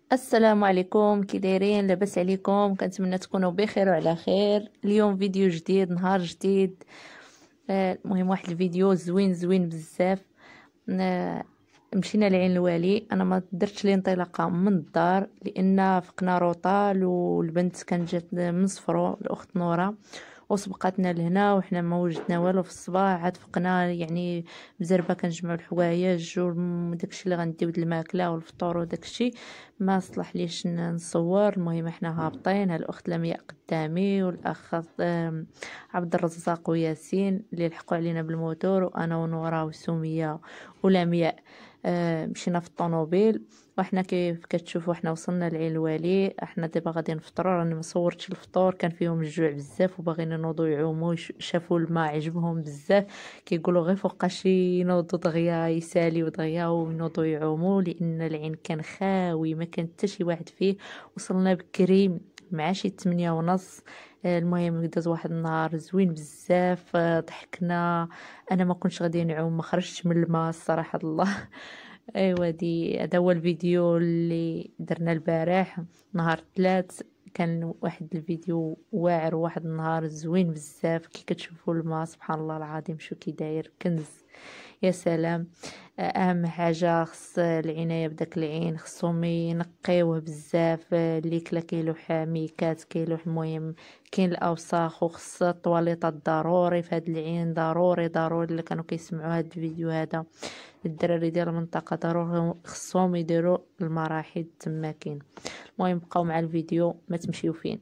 السلام عليكم، كي دايرين؟ لاباس عليكم؟ كنتمنى تكونوا بخير وعلى خير. اليوم فيديو جديد، نهار جديد. المهم واحد الفيديو زوين زوين بزاف. مشينا لعين الوالي. انا ما درتش الانطلاقه من الدار لان فقنا روطال، والبنت كانت جات من صفرو الاخت نوره وسبقتنا لهنا، وحنا ما وجدنا والو في الصباح. عاد فقنا يعني بزربه كنجمعوا الحوايج وداكشي اللي غنديو د الماكله والفطور وداكشي. ما صلح ليش نصور. المهم احنا هابطين، الاخت لمياء قدامي والاخ عبد الرزاق وياسين اللي لحقوا علينا بالموتور، وانا ونورا وسميه ولمياء مشينا في الطوموبيل. وحنا كيف كتشوفوا احنا وصلنا لعين الوالي. احنا دابا غادي نفطروا. راني ما صورتش الفطور، كان فيهم الجوع بزاف وباغيين ينوضوا يعوموا. شافوا الماء عجبهم بزاف، كيقولوا غير فوقاش ينوضوا دغيا يساليو دغيا وينوضوا يعوموا، لان العين كان خاوي ما كان حتى شي واحد فيه. وصلنا بكري مع شي 8:30. المهم داز واحد النهار زوين بزاف. ضحكنا. انا ما كنتش غادي نعوم، ما خرجتش من الماء الصراحه الله. ايوا هذا هو الفيديو اللي درنا البارح نهار الثلاث. كان واحد الفيديو واعر، واحد النهار زوين بزاف. كي كتشوفوا الماء سبحان الله العظيم شو كي داير، كنز. يا سلام. اهم حاجه خص العنايه بداك العين، خصهم ينقيوه بزاف. اللي كلا كيلو حاميكات كيلو. المهم كاين الاوساخ، وخص الطواليطات ضروري في هاد العين، ضروري ضروري. اللي كانوا كيسمعوا هاد الفيديو هذا الدراري ديال المنطقه ضروري خصهم يديروا المراحيض تماكين. المهم بقاو مع الفيديو، ما تمشيو فين.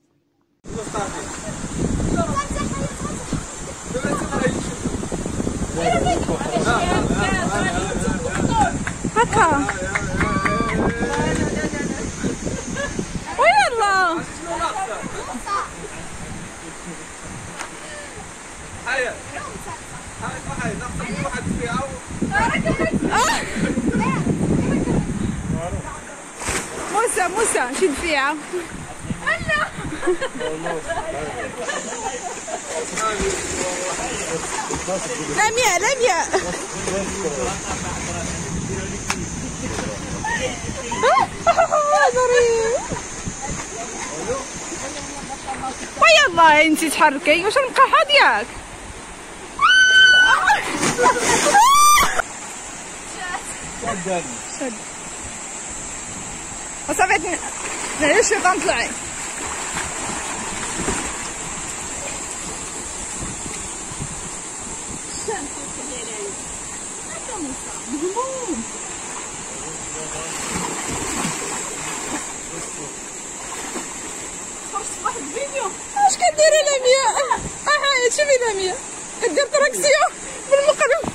هكا ويلا هيا هاي ناخذ واحد فيها موسى شد فيها. لمياء ويلا انتي تحركي. واش المقاحه ديالك؟ شد وصافي معليش طنطلعي. واش كديري لمياء؟ هاي شوفي لمياء كدير تراكسيون بالمقلب.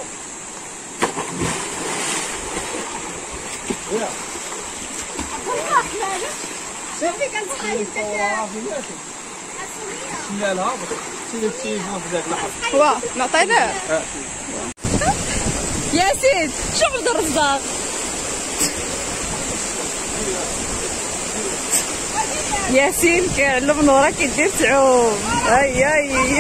شوفي كنتخيل شمالها شي في ذاك اللحظه. واه نعطيناه. ياسين شوف عبد الرزاق. ياسين كيعلم نورا كيدير تعوم. اي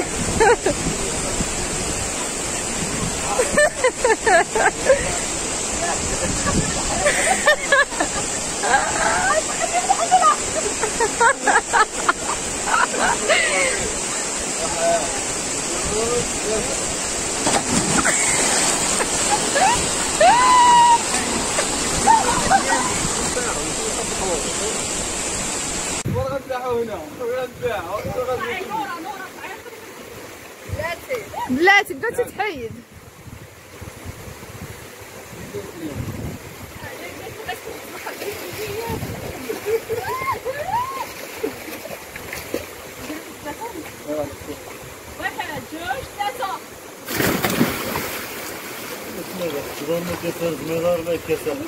بلاتي بدات تحيد. واحد جوج ثلاثة. شغل ما كسر المرار ما كسر.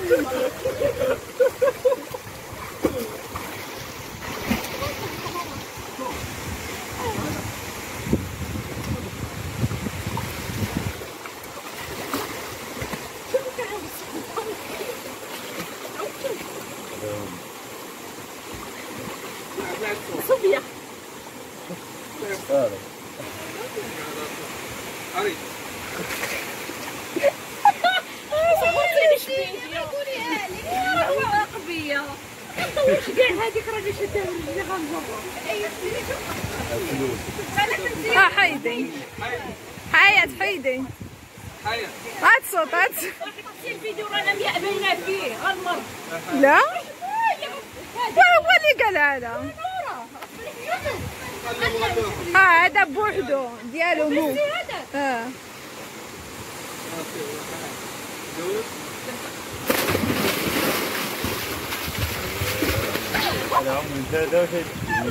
صوفيا. هذيك راجل شدها من اللي غنجرب. حيدي حياة حيدي حيا هات صوت هات. الفيديو رانا باينه فيه غنمر. لا هو اللي قال هذا. هذا بوحدو ديالو مو. لا من هذا قلت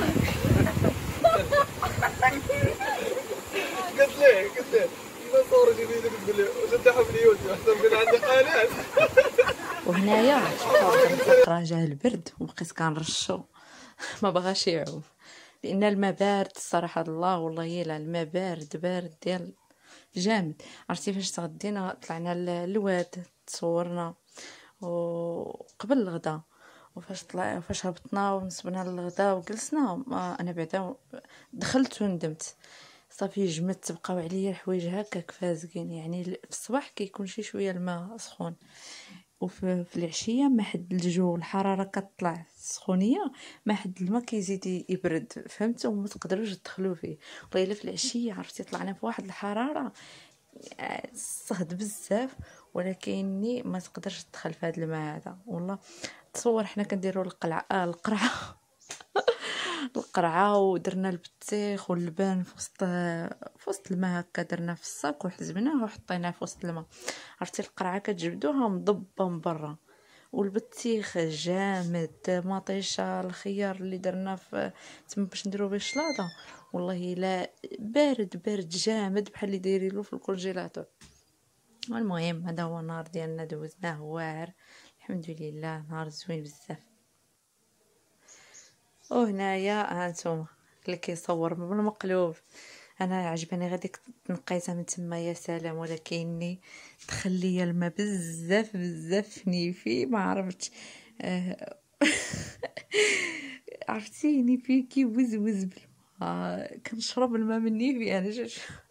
ليه ما صور جديد تقول لي وتفتحوا في اليوتيوب احسن من عندي قناه. وهنايا فقرة جا البرد وبقيت كنرشو ما بغاش يعوم لان الماء بارد الصراحه. الله والله الا الماء بارد ديال جامد. عرفتي فاش تغدينا طلعنا للواد تصورنا وقبل الغدا فاش هبطنا ونصبنا للغدا وجلسنا انا بعدا دخلت وندمت صافي جمدت بقاو عليا الحوايج هكاك فازقين. يعني في الصباح كيكون شويه الماء سخون وفي العشيه ما حد الجو الحراره كتطلع السخونيه ما حد الماء كيزيد يبرد فهمتوا وما تقدروش تدخلوا فيه. والله الا في العشيه عرفتي طلعنا في واحد الحراره صهد بزاف ولكني ما تقدرش تدخل في هذا الماء هذا. والله تصور حنا كنديروا القرعه ودرنا البطيخ واللبن في وسط الماء هكا درنا في الصاك وحزبناه وحطيناه في وسط الماء. عرفتي القرعه كتجبدوها مضبه من برا والبطيخ جامد مطيشه الخيار اللي درنا في تما باش نديرو به الشلاضه والله لا بارد جامد بحال اللي دايرينو في الكونجيلاتور. المهم هذا هو النهار ديالنا دوزناه واعر الحمد لله نهار زوين بزاف. وهنايا هانتوما اللي كيصور بالمقلوب انا عجباني غاديك تنقيتها من تما يا سلام. ولكني دخل ليا الماء بزاف نيفي ما عرفتش عرفتي نيفي كيوزوز بالماء كنشرب الماء من نيفي انا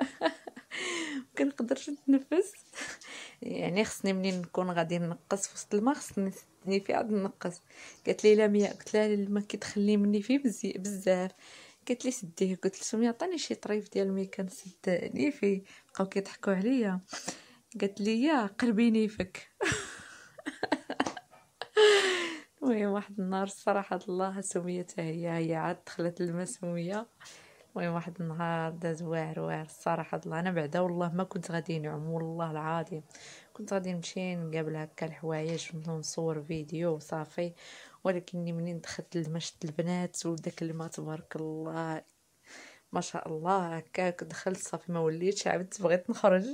كنقدرش نتنفس. يعني خصني منين نكون غادي نقص في وسط الماء خصني نيفي عاد نقص. قالت لي لا ميا قلت لها الماء كيدخل لي مني فيه بزاف. قالت لي سديه قلت لها سميه عطيني شي طريف ديال مي كنسد نيفي بقاو كيضحكوا عليا. قالت لي يا قلبي نيفك. المهم واحد النهار الصراحه الله سميه حتى هي عاد دخلت الماء سميه. المهم واحد النهار داز واعر الصراحه الله. انا بعدا والله ما كنت غادي نعوم والله العظيم كنت غادي نمشي نقابل هكا الحوايج ونصور فيديو وصافي. ولكني منين دخلت الماء شفت البنات وداك الماء تبارك الله ما شاء الله هكاك دخلت صافي ما وليتش عبت بغيت نخرج.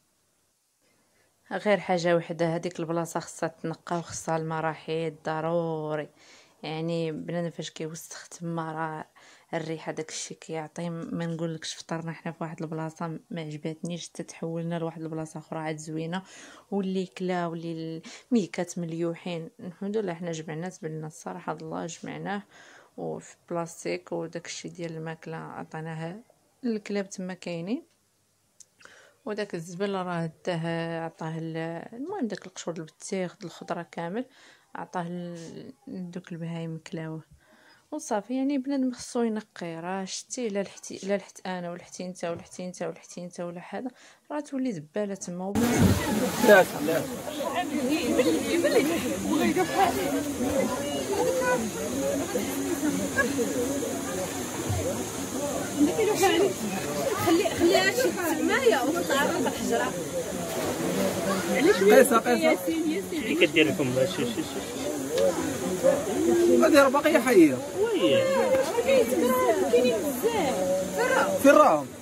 غير حاجه وحده هذيك البلاصه خصها تنقى وخصها المراحيض ضروري. يعني بنادم فاش كيوسخ تما راه الريحه داكشي كيعطي ما نقولكش. فطرنا حنا في واحد البلاصه ما عجباتنيش حتى تحولنا لواحد البلاصه اخرى عاد زوينه واللي كلا واللي الميكات مليوحين. الحمد لله حنا جمعنا تبلنا الصراحه الله جمعناه وفي بلاستيك وداكشي ديال الماكله عطيناها الكلاب تما كاينين. وداك الزبل راه عطاه المهم داك القشور البطيخ الخضره كامل عطاه لدوك البهايم كلاوه وصافي. يعني بنادم خصو ينقي راه شتي لا لحت انا ولحتي انت ولحتي انت ولا حدا راه تولي زباله تما. لا خليها شي تمايه وتطلع على الحجره. قيسه اللي كدير لكم شي هادي راه باقيه حيه وي كاينين بزاف في الراهم.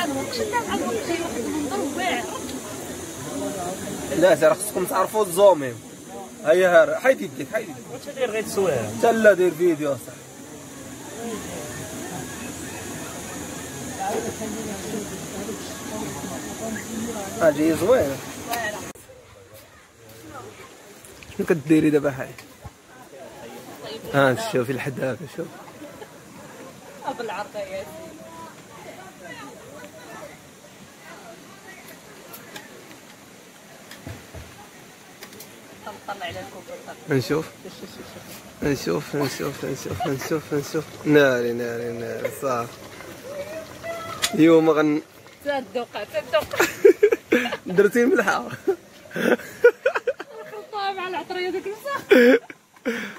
مع الوقت شدها مع الوقت هي واحد المنظر واعر. لا راه خصكم تعرفوا الزوميم. هيا حيد يديك حيد يديك. واش داير غير تسويها؟ حتى لا دير فيديو اصاحبي. اجي زوينه. شنو كديري دابا حاجه؟ شوفي الحداقه شوف. بالعرض يا طلع على الكوكو. نشوف ناري صافي. اليوم تصدق درتي ملحه. خلطها مع العطريه ديك الصح.